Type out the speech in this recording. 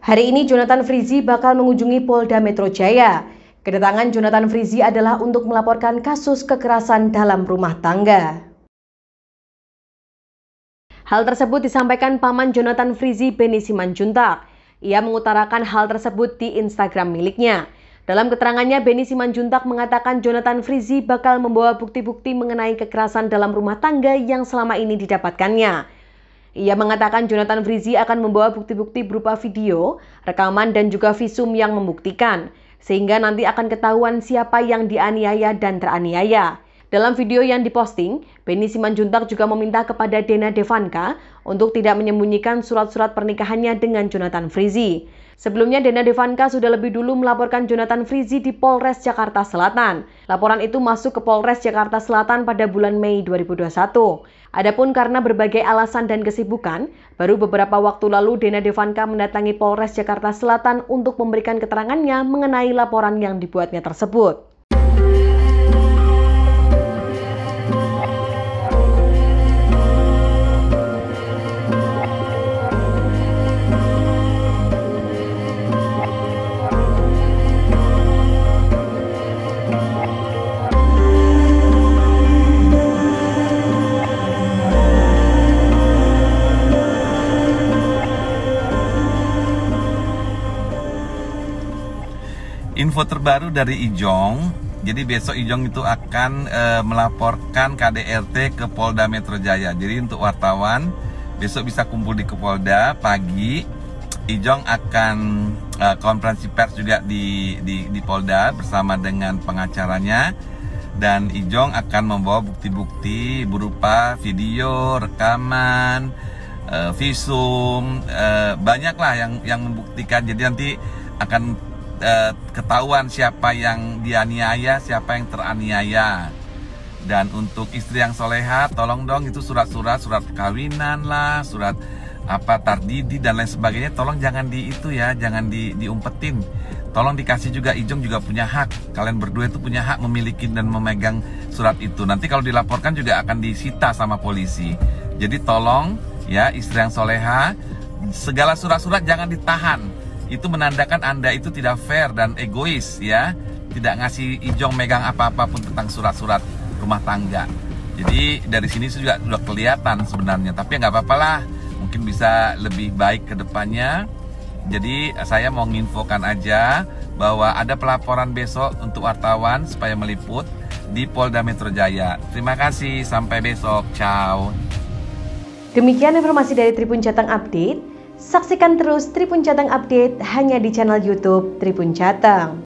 Hari ini Jonathan Frizzy bakal mengunjungi Polda Metro Jaya. Kedatangan Jonathan Frizzy adalah untuk melaporkan kasus kekerasan dalam rumah tangga. Hal tersebut disampaikan paman Jonathan Frizzy, Benny Simanjuntak. Ia mengutarakan hal tersebut di Instagram miliknya. Dalam keterangannya, Benny Simanjuntak mengatakan Jonathan Frizzy bakal membawa bukti-bukti mengenai kekerasan dalam rumah tangga yang selama ini didapatkannya. Ia mengatakan Jonathan Frizzy akan membawa bukti-bukti berupa video, rekaman, dan juga visum yang membuktikan, sehingga nanti akan ketahuan siapa yang dianiaya dan teraniaya. Dalam video yang diposting, Benny Simanjuntak juga meminta kepada Dena Devanka untuk tidak menyembunyikan surat-surat pernikahannya dengan Jonathan Frizzy. Sebelumnya, Dena Devanka sudah lebih dulu melaporkan Jonathan Frizzy di Polres Jakarta Selatan. Laporan itu masuk ke Polres Jakarta Selatan pada bulan Mei 2021. Adapun karena berbagai alasan dan kesibukan, baru beberapa waktu lalu Dena Devanka mendatangi Polres Jakarta Selatan untuk memberikan keterangannya mengenai laporan yang dibuatnya tersebut. Info terbaru dari Ijong, jadi besok Ijong itu akan melaporkan KDRT ke Polda Metro Jaya. Jadi untuk wartawan, besok bisa kumpul di Polda pagi. Ijong akan konferensi pers juga di Polda bersama dengan pengacaranya. Dan Ijong akan membawa bukti-bukti berupa video, rekaman, visum, banyaklah yang membuktikan. Jadi nanti akan ketahuan siapa yang dianiaya, siapa yang teraniaya. Dan untuk istri yang soleha, tolong dong itu surat-surat, surat perkawinan lah, surat tardidi dan lain sebagainya, tolong jangan jangan diumpetin. Tolong dikasih juga, Ijong juga punya hak. Kalian berdua itu punya hak memiliki dan memegang surat itu. Nanti kalau dilaporkan juga akan disita sama polisi. Jadi tolong ya, istri yang soleha, segala surat-surat jangan ditahan. Itu menandakan Anda itu tidak fair dan egois ya, tidak ngasih Ijong megang apa-apapun tentang surat-surat rumah tangga. Jadi dari sini sudah kelihatan sebenarnya, tapi nggak apa-apa lah, mungkin bisa lebih baik ke depannya. Jadi saya mau nginfokan aja bahwa ada pelaporan besok untuk wartawan supaya meliput di Polda Metro Jaya. Terima kasih, sampai besok, ciao. Demikian informasi dari Tribun Jateng Update. Saksikan terus Tribun Jateng Update hanya di channel YouTube Tribun Jateng.